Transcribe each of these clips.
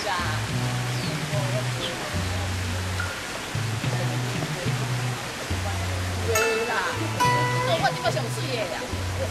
我即摆上水的啦。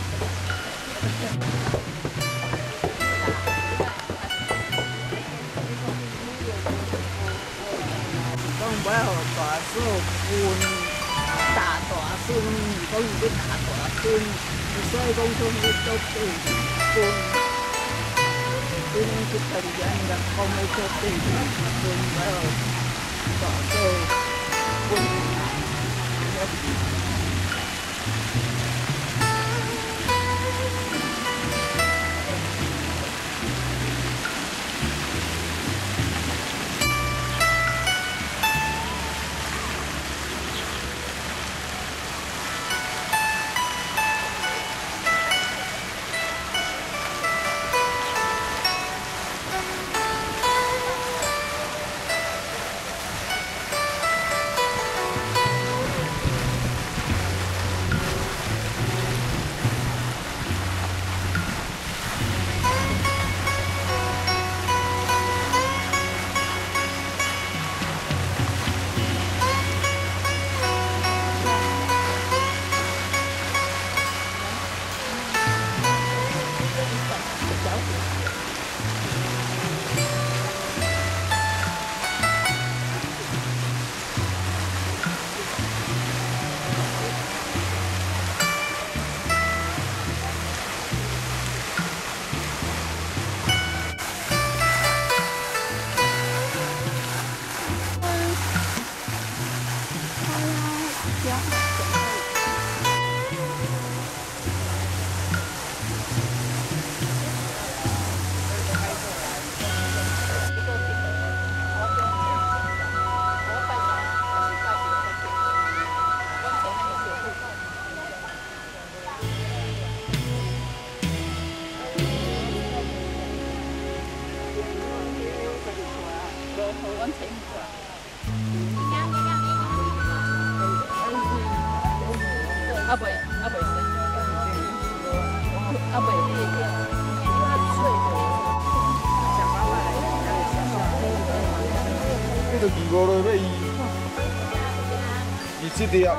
讲要互大嫂分大孙，讲伊要大孙，所以讲说要做对分。今年去大人家讲要做对分，要大嫂分。 就2个落要27条。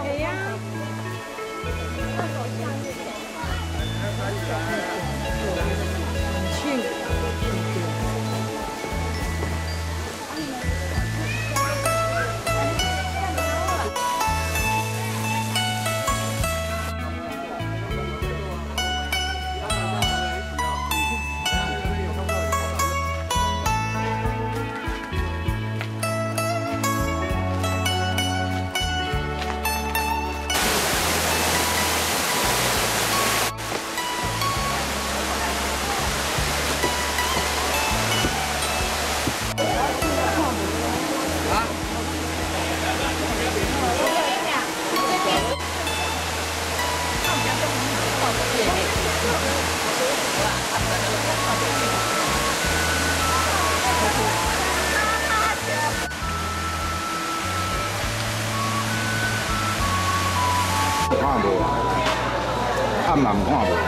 看无，暗人看无。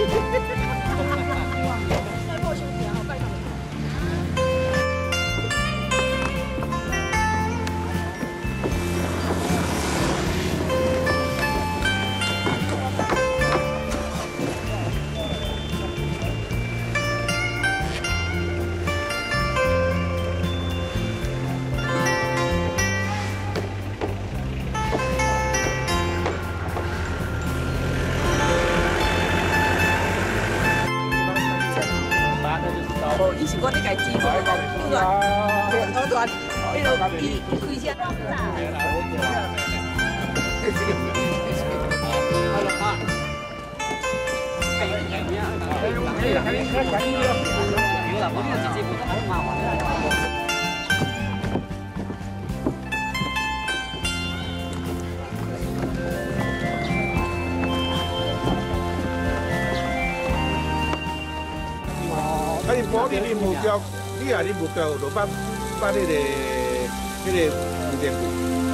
哦，伊是我咧家己做，我团，迄落伊开车。 啊！你保你目标，你啊你目标就把那个无电柜，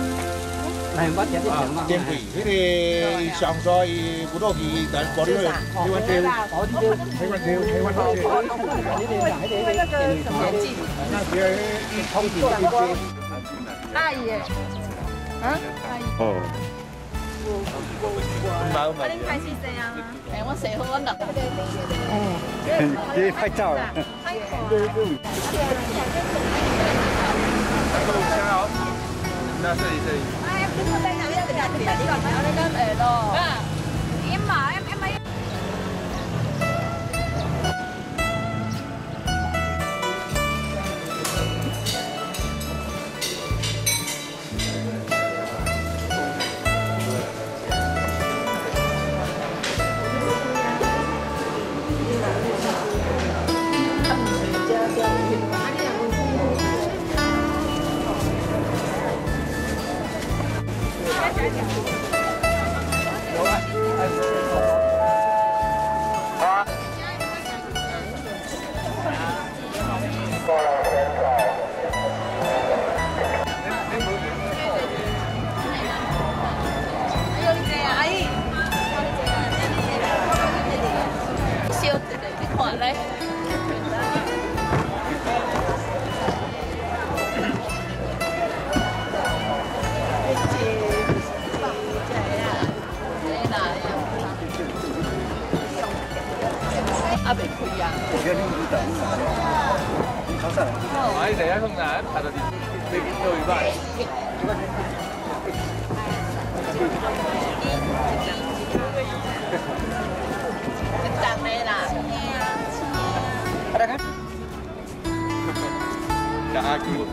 电柜，那个上山伊不落去，但保你个台湾条，台湾条，那个通讯阿姨耶，啊？ 哦。 啊，恁开始这样啊？哎，我洗好，我落。 你拍照了。 那这里。 哎，不过在哪里？在哪里？在那个下咯。em mà em ấy. à bị khui à. Đấy, để không là thật là đi người vậy. Chặt này là. Đã cứu.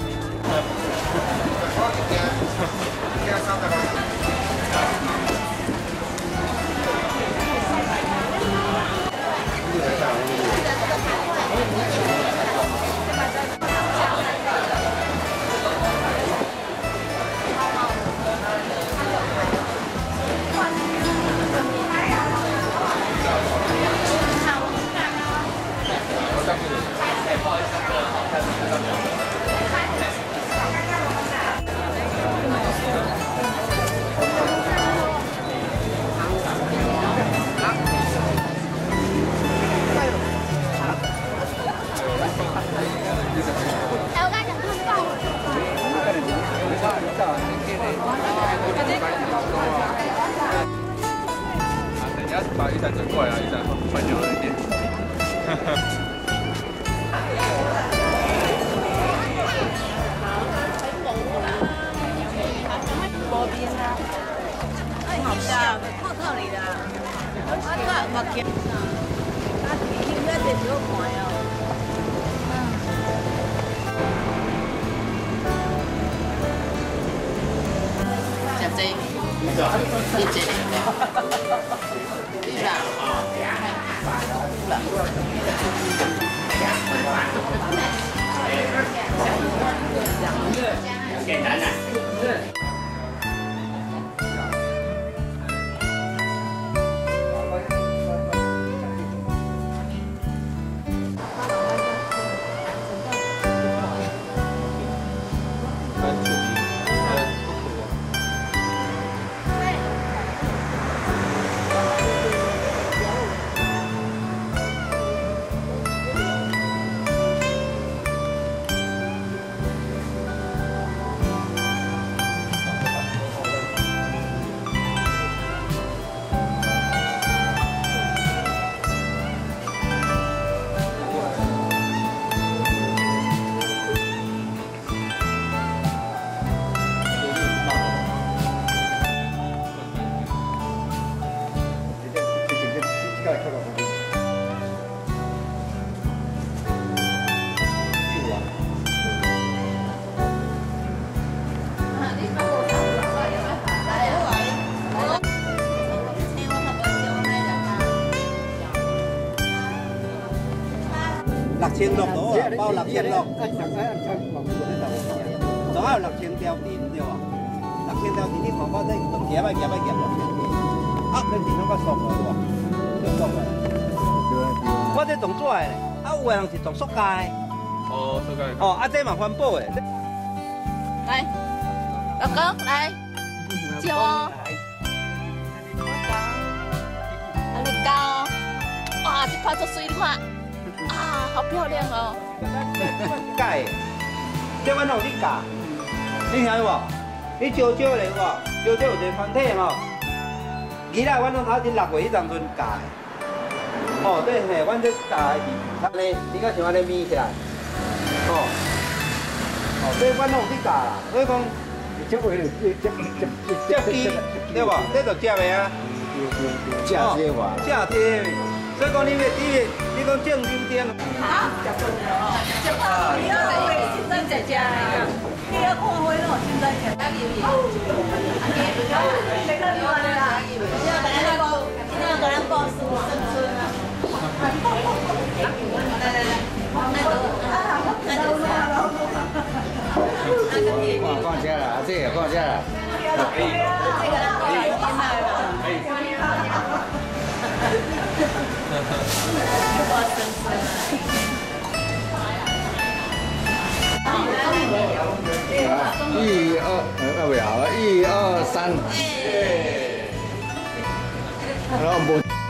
等一下把雨伞转过来啊，雨伞换久了一点。 无边啊，好笑，透透里的，我目镜，啊，你那得少看哦。食这，你这，对啦， 简单的。 6000落到啊，包6000落。仲有6000条电对吧？6000条电你看我这动夹落去，啊，恁电脑较爽了对吧？就爽了。我这动纸的咧，啊有的人是动塑胶的。 哦，塑胶。 哦，啊这嘛环保的。 来，老公来，接我。啊，你高，哇，这块做水你看，啊，好漂亮哦。 改，这阮用你教，你晓无？你招招咧无？招招有一个团体吼，伊来阮拢头前6月迄阵阵教的。哦，对嘿，阮这教的是，安尼，你较像安尼眯起来，哦，哦，这阮拢有去教啦，所以讲。接机对无？这就接的啊。 正些话， 正题，所以讲你讲正经点。 好，这块你要现在在家呀？你要看花咯，现在在家里。 放假了，这也放假了。1、2，不要，1、2、3。然后我。